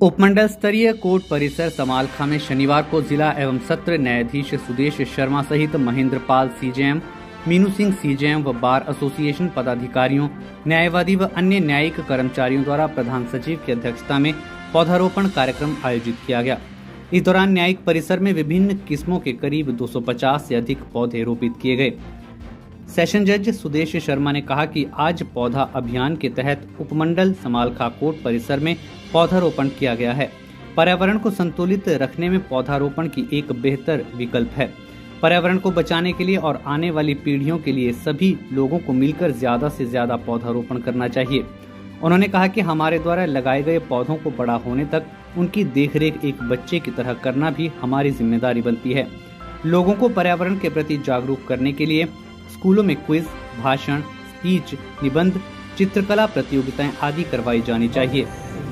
उपमंडल स्तरीय कोर्ट परिसर समालखा में शनिवार को जिला एवं सत्र न्यायाधीश सुदेश शर्मा सहित महेंद्रपाल सीजेएम, मीनू सिंह सीजेएम व बार एसोसिएशन पदाधिकारियों, न्यायवादी व अन्य न्यायिक कर्मचारियों द्वारा प्रधान सचिव की अध्यक्षता में पौधारोपण कार्यक्रम आयोजित किया गया। इस दौरान न्यायिक परिसर में विभिन्न किस्मों के करीब 250 से अधिक पौधे रोपित किए गए। सेशन जज सुदेश शर्मा ने कहा कि आज पौधा अभियान के तहत उपमंडल समालखा कोर्ट परिसर में पौधारोपण किया गया है। पर्यावरण को संतुलित रखने में पौधारोपण की एक बेहतर विकल्प है। पर्यावरण को बचाने के लिए और आने वाली पीढ़ियों के लिए सभी लोगों को मिलकर ज्यादा से ज्यादा पौधारोपण करना चाहिए। उन्होंने कहा कि हमारे द्वारा लगाए गए पौधों को बड़ा होने तक उनकी देखरेख एक बच्चे की तरह करना भी हमारी जिम्मेदारी बनती है। लोगों को पर्यावरण के प्रति जागरूक करने के लिए स्कूलों में क्विज, भाषण, स्पीच, निबंध, चित्रकला प्रतियोगिताएं आदि करवाई जानी चाहिए।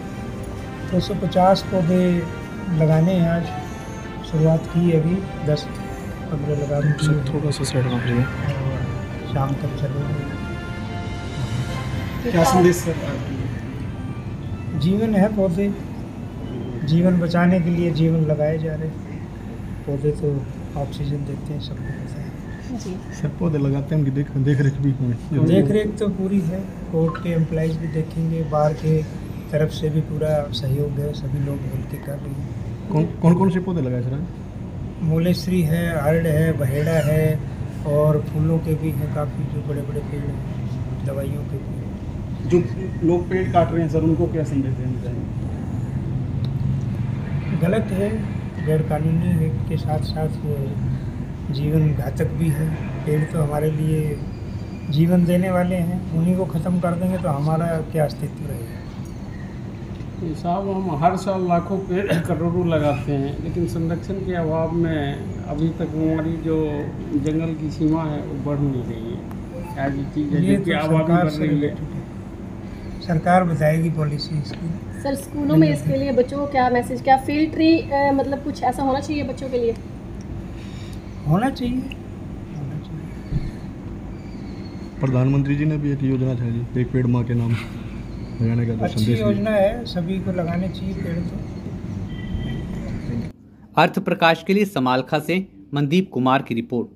250 पौधे लगाने हैं। आज शुरुआत की अभी 10-15 लगा दी। थोड़ा सा साइड में रहिए। शाम तक चलेंगे। क्या संदेश सर? जीवन है पौधे, जीवन बचाने के लिए जीवन लगाए जा रहे हैं। पौधे तो ऑक्सीजन देते हैं, सबको पता है। सब पौधे लगाते हैं, उनकी देख रेख भी होगी। देख रेख तो पूरी है। कोर्ट के एम्प्लॉइज भी देखेंगे, बाहर के तरफ से भी पूरा सहयोग है, सभी लोग मिलकर कर रहे हैं। कौन से पौधे लगाए सर? मूलेश्वरी है, अर्ड है, बहेड़ा है और फूलों के भी हैं काफ़ी, जो बड़े बड़े पेड़ हैं, दवाइयों के भी। जो लोग पेड़ काट रहे हैं सर, उनको क्या संदेश देना चाहिए? गलत है, गैर कानूनी है, के साथ साथ वो जीवन घातक भी है। पेड़ तो हमारे लिए जीवन देने वाले हैं, उन्हीं को ख़त्म कर देंगे तो हमारा क्या अस्तित्व रहेगा। साहब, हम हर साल लाखों पेड़ करोड़ों लगाते हैं, लेकिन संरक्षण के अभाव में अभी तक हमारी जो जंगल की सीमा है वो बढ़ नहीं रही है। क्या चीज़ है जो कि आबादी बढ़ रही है? सरकार बताएगी पॉलिसी इसकी। सर, स्कूलों में इसके लिए बच्चों को क्या मैसेज, क्या फील्ड ट्री मतलब कुछ ऐसा होना चाहिए बच्चों के लिए? होना चाहिए। प्रधानमंत्री जी ने भी एक योजना चलाई, एक पेड़ माँ के नाम लगाने का अच्छी योजना है, सभी को लगाने चाहिए पेड़। तो अर्थ प्रकाश के लिए समालखा से मनदीप कुमार की रिपोर्ट।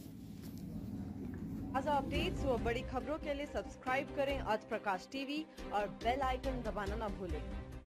ताज़ा अपडेट्स व बड़ी खबरों के लिए सब्सक्राइब करें आज प्रकाश टीवी और बेल आइकन दबाना न भूलें।